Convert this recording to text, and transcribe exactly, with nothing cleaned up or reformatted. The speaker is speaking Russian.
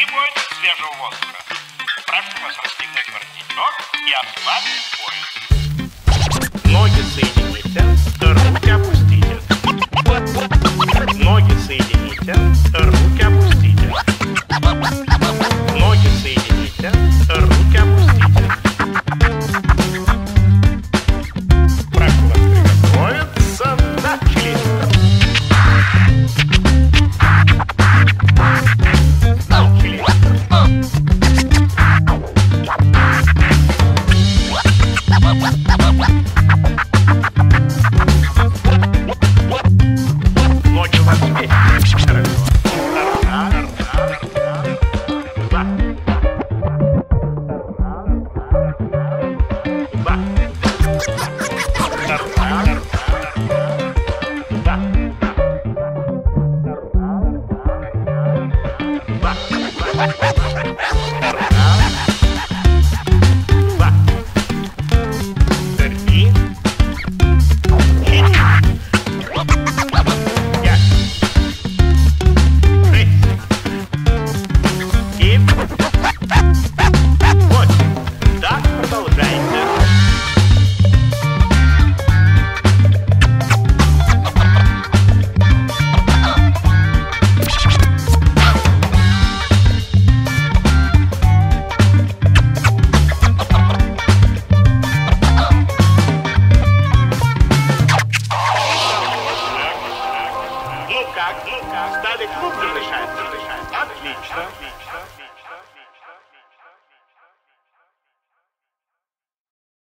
Не бойтесь свежего воздуха. Прошу вас расстегнуть воротничок и ослабить пояс. Ноги соедините, руки опустите. Ноги соедините, руки опустите. Ноги соедините, руки опустите. Прошу вас приготовиться. Начали. Начали.